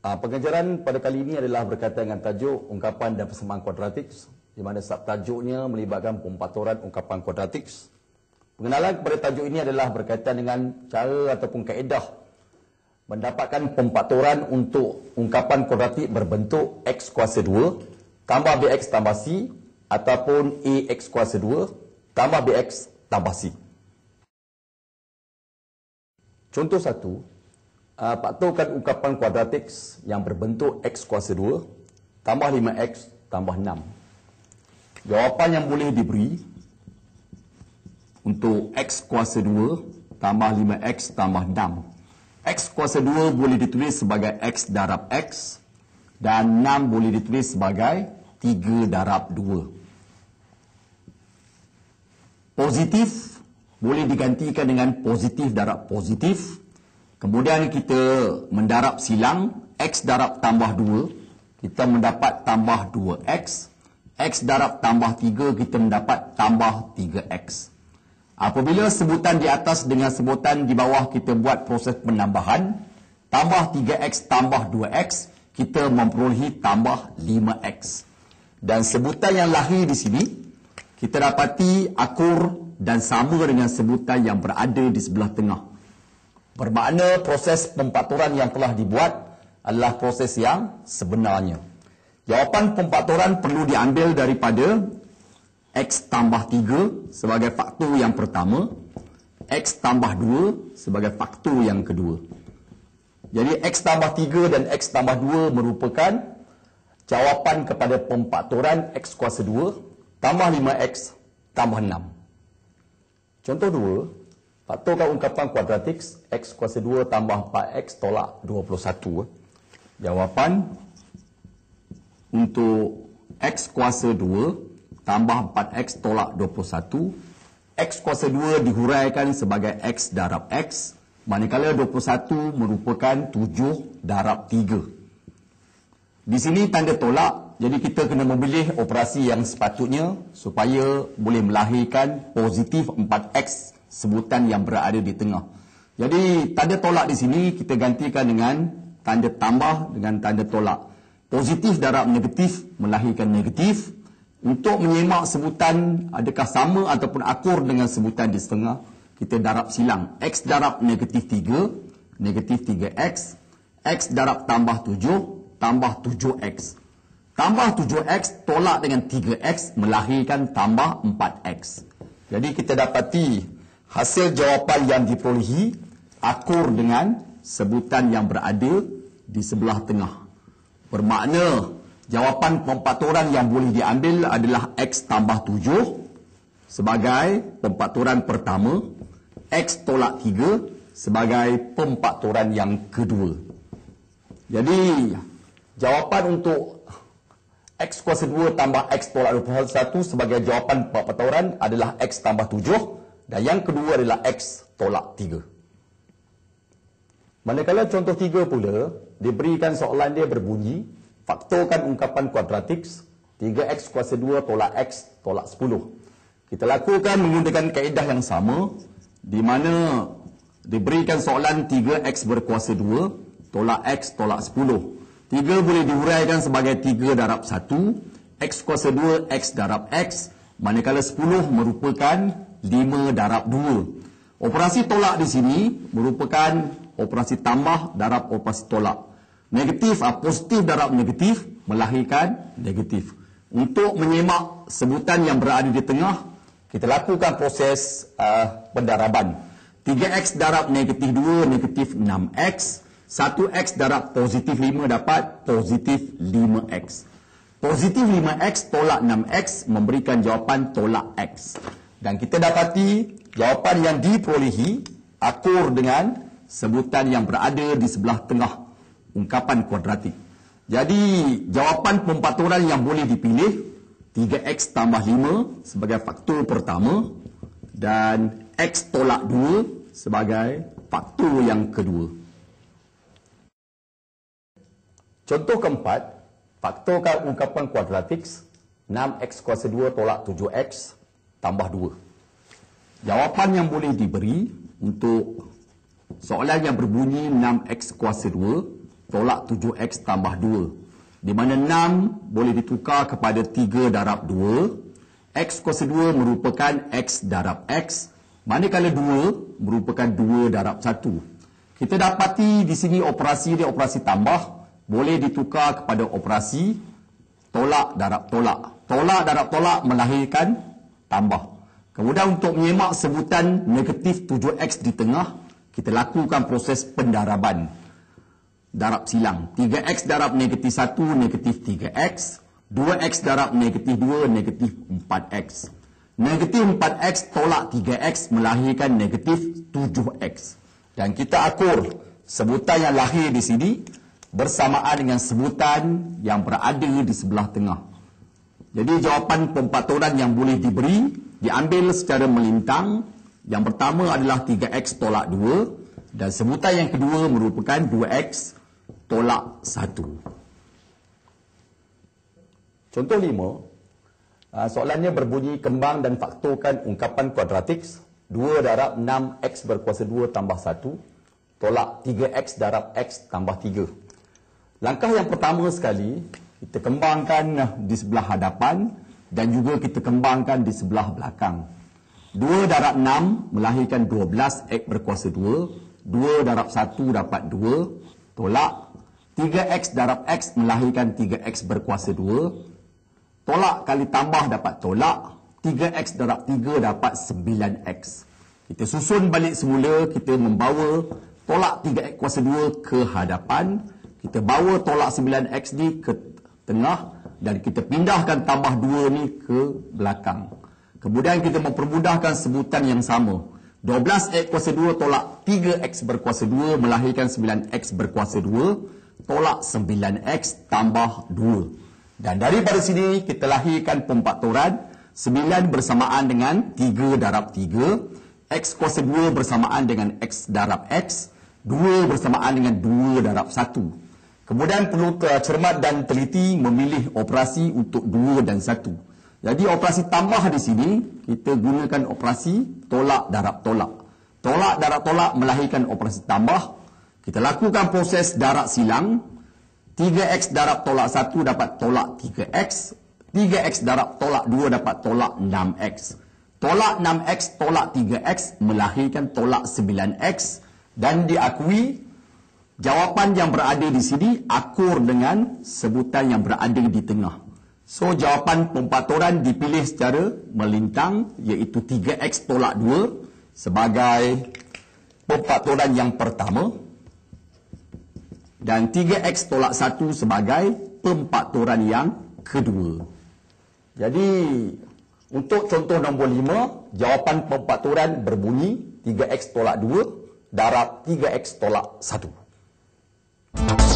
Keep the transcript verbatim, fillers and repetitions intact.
Pengajaran pada kali ini adalah berkaitan dengan tajuk ungkapan dan persamaan kuadratik, di mana subtajuknya melibatkan pemfaktoran ungkapan kuadratik. Pengenalan kepada tajuk ini adalah berkaitan dengan cara ataupun kaedah mendapatkan pemfaktoran untuk ungkapan kuadratik berbentuk x kuasa dua tambah bx tambah c ataupun ax kuasa dua tambah bx tambah c. Contoh satu, Uh, faktorkan ungkapan kuadratik yang berbentuk x kuasa dua tambah lima x tambah enam. Jawapan yang boleh diberi untuk x kuasa dua tambah lima x tambah enam. X kuasa dua boleh ditulis sebagai x darab x dan enam boleh ditulis sebagai tiga darab dua. Positif boleh digantikan dengan positif darab positif. Kemudian kita mendarab silang, x darab tambah dua, kita mendapat tambah dua x. X darab tambah tiga, kita mendapat tambah tiga x. Apabila sebutan di atas dengan sebutan di bawah kita buat proses penambahan, tambah tiga x tambah dua x, kita memperolehi tambah lima x. Dan sebutan yang lahir di sini, kita dapati akur dan sama dengan sebutan yang berada di sebelah tengah. Bermakna proses pemfaktoran yang telah dibuat adalah proses yang sebenarnya. Jawapan pemfaktoran perlu diambil daripada x tambah tiga sebagai faktor yang pertama, x tambah dua sebagai faktor yang kedua. Jadi x tambah tiga dan x tambah dua merupakan jawapan kepada pemfaktoran x kuasa dua tambah lima x tambah enam. Contoh dua, faktorkan ungkapan kuadratik x kuasa dua tambah empat x tolak dua puluh satu. Jawapan untuk x kuasa dua tambah empat x tolak dua puluh satu. X kuasa dua dihuraikan sebagai x darab x, manakala dua puluh satu merupakan tujuh darab tiga. Di sini tanda tolak, jadi kita kena memilih operasi yang sepatutnya supaya boleh melahirkan positif empat x sebutan yang berada di tengah. Jadi tanda tolak di sini kita gantikan dengan tanda tambah dengan tanda tolak. Positif darab negatif melahirkan negatif. Untuk menyemak sebutan adakah sama ataupun akur dengan sebutan di setengah, kita darab silang. X darab negatif tiga, negatif tiga x. X darab tambah tujuh, tambah tujuh x. Tambah tujuh x tolak dengan tiga x melahirkan tambah empat x. Jadi kita dapati hasil jawapan yang diperolehi akur dengan sebutan yang berada di sebelah tengah. Bermakna jawapan pemfaktoran yang boleh diambil adalah x tambah tujuh sebagai pemfaktoran pertama, x tolak tiga sebagai pemfaktoran yang kedua. Jadi jawapan untuk x kuasa dua tambah x tolak dua puluh satu sebagai jawapan pemfaktoran adalah x tambah tujuh. Dan yang kedua adalah x tolak tiga. Manakala contoh tiga pula, diberikan soalan dia berbunyi, faktorkan ungkapan kuadratik tiga x kuasa dua tolak x tolak sepuluh. Kita lakukan menggunakan kaedah yang sama, di mana diberikan soalan tiga x berkuasa dua tolak x tolak sepuluh. tiga boleh dihuraikan sebagai tiga darab satu, x kuasa dua x darab x, manakala sepuluh merupakan lima darab dua. Operasi tolak di sini merupakan operasi tambah darab operasi tolak. Negatif, positif darab negatif melahirkan negatif. Untuk menyemak sebutan yang berada di tengah, kita lakukan proses uh, pendaraban. tiga x darab negatif dua, negatif enam x. satu x darab positif lima dapat positif lima x. Positif lima x tolak enam x memberikan jawapan tolak x. Dan kita dapati jawapan yang diperolehi akur dengan sebutan yang berada di sebelah tengah ungkapan kuadratik. Jadi jawapan pemfaktoran yang boleh dipilih tiga x tambah lima sebagai faktor pertama dan x tolak dua sebagai faktor yang kedua. Contoh keempat, faktorkan ungkapan kuadratik enam x kuasa dua tolak tujuh x tambah dua. Jawapan yang boleh diberi untuk soalan yang berbunyi enam x kuasa dua tolak tujuh X tambah dua. Di mana enam boleh ditukar kepada tiga darab dua. X kuasa dua merupakan X darab X. Manakala dua merupakan dua darab satu. Kita dapati di sini operasi dia operasi tambah. Boleh ditukar kepada operasi tolak darab tolak. Tolak darab tolak melahirkan tambah. Kemudian untuk menyemak sebutan negatif tujuh X di tengah, kita lakukan proses pendaraban. Darab silang. tiga X darab negatif satu, negatif tiga X. dua X darab negatif dua, negatif empat X. Negatif empat X tolak tiga X melahirkan negatif tujuh X. Dan kita akur sebutan yang lahir di sini bersamaan dengan sebutan yang berada di sebelah tengah. Jadi jawapan pemfaktoran yang boleh diberi diambil secara melintang. Yang pertama adalah tiga X tolak dua dan sebutan yang kedua merupakan dua X tolak satu. Contoh lima, soalannya berbunyi kembang dan faktorkan ungkapan kuadratik dua darab enam X berkuasa dua tambah satu tolak tiga X darab X tambah tiga. Langkah yang pertama sekali, kita kembangkan di sebelah hadapan dan juga kita kembangkan di sebelah belakang. dua darab enam melahirkan dua belas X berkuasa dua. dua darab satu dapat dua. Tolak. tiga X darab X melahirkan tiga X berkuasa dua. Tolak kali tambah dapat tolak. tiga X darab tiga dapat sembilan X. Kita susun balik semula. Kita membawa tolak tiga X kuasa dua ke hadapan. Kita bawa tolak sembilan X ni ke tengah. Dan kita pindahkan tambah dua ni ke belakang. Kemudian kita mempermudahkan sebutan yang sama. dua belas X kuasa dua tolak tiga X berkuasa dua melahirkan sembilan X berkuasa dua. Tolak sembilan X tambah dua. Dan daripada sini kita lahirkan pemfaktoran. sembilan bersamaan dengan tiga darab tiga. X kuasa dua bersamaan dengan X darab X. dua bersamaan dengan dua darab satu. Kemudian perlu cermat dan teliti memilih operasi untuk dua dan satu. Jadi operasi tambah di sini, kita gunakan operasi tolak darab tolak. Tolak darab tolak melahirkan operasi tambah. Kita lakukan proses darab silang. tiga X darab tolak satu dapat tolak tiga X. tiga X darab tolak dua dapat tolak enam X. Tolak enam X tolak tiga X melahirkan tolak sembilan X. Dan diakui jawapan yang berada di sini akur dengan sebutan yang berada di tengah. So, jawapan pemfaktoran dipilih secara melintang iaitu tiga X tolak dua sebagai pemfaktoran yang pertama dan tiga X tolak satu sebagai pemfaktoran yang kedua. Jadi, untuk contoh nombor lima, jawapan pemfaktoran berbunyi tiga X tolak dua darab tiga X tolak satu.